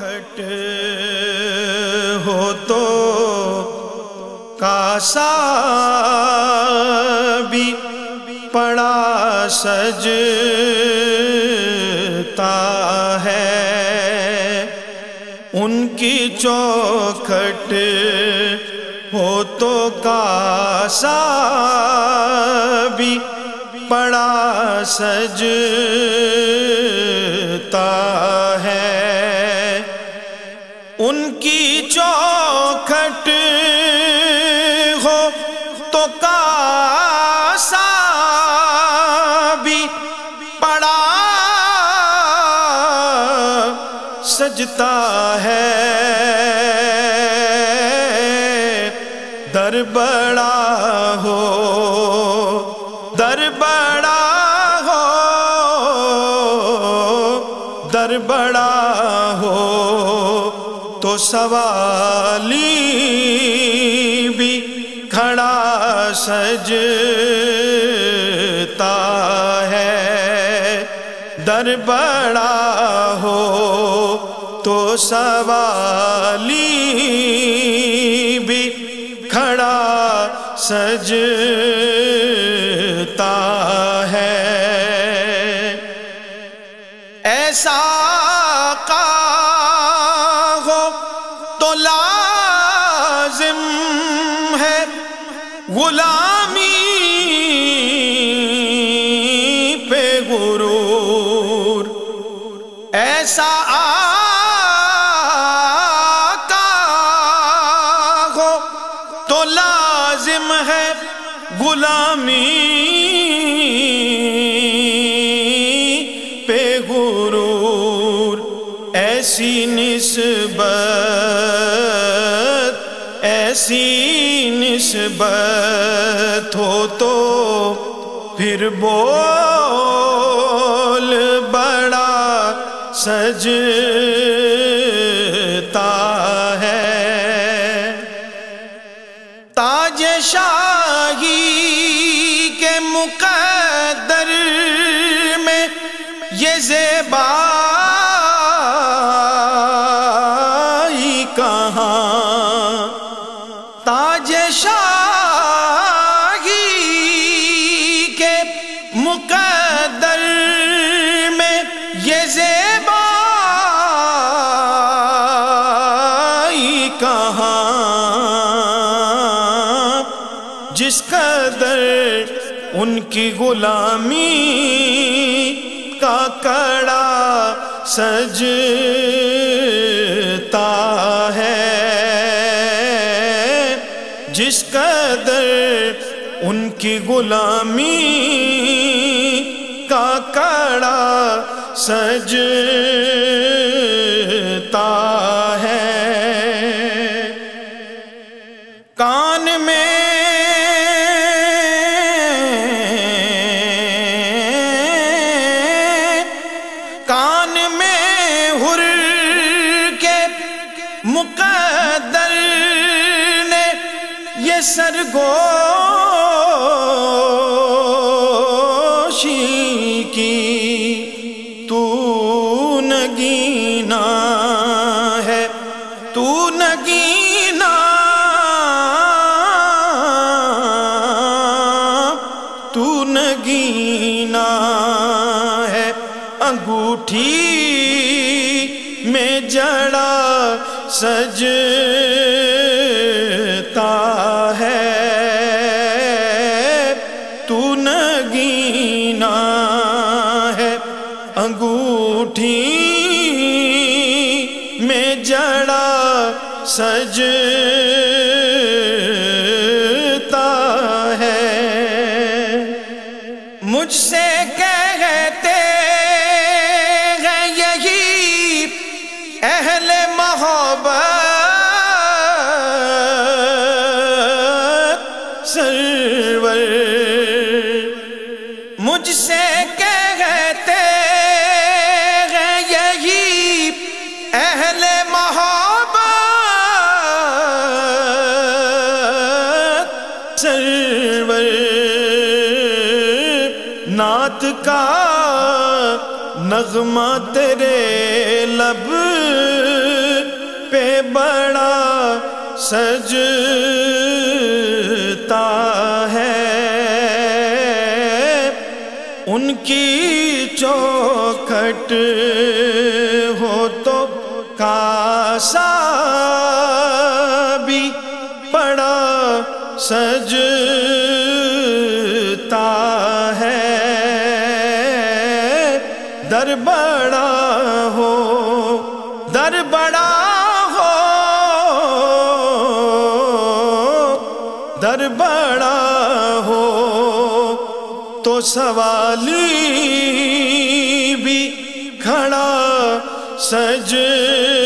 چوکھٹ ہو تو کاسا بھی پڑا سجتا ہے، ان کی چوکھٹ ہو تو کاسا بھی پڑا سجتا ہے، ان کی چوکھٹ ہو تو کاسا بھی پڑا سجتا ہے، در بڑا ہو در بڑا ہو در بڑا ہو تو سوالی بھی کھڑا سجتا ہے، در بڑا ہو تو سوالی بھی کھڑا سجتا ہے، ایسا آقا ہو تو لازم ہے غلامی پہ غرور، ایسا آقا ہو تو لازم ہے غلامی پہ غرور، ایسی نسبت ہو تو پھر بول بڑا سجتا ہے، تاج شاہی کے مقدر میں یہ زیبائی کہاں، تاج شاہی کے مقدر میں یہ زیبائی کہاں، جس قدر ان کی غلامی کا کڑا سجتا ہے، جس قدر ان کی غلامی کا کڑا سجتا ہے، کان میں ہر کے مقدر نے یہ سرگوشی کی، تو نگینا ہے تو نگینا تو نگینا ہے، انگوٹھی میں جڑا سجتا ہے، تو نگینا ہے، انگوٹھی میں جڑا سجتا ہے، مجھ سے کہتے ہیں یہی اہل محبت سرور، مجھ سے کہتے ہیں یہی اہل محبت سرور، نعت کا نغمہ تیرے لب بڑا سجتا ہے، ان کی چوکھٹ ہو تو کاسا بھی بڑا سجتا ہے۔ در بڑا ہو، در بڑا ہو، در بڑا ہو تو سوالی بھی کھڑا سجتا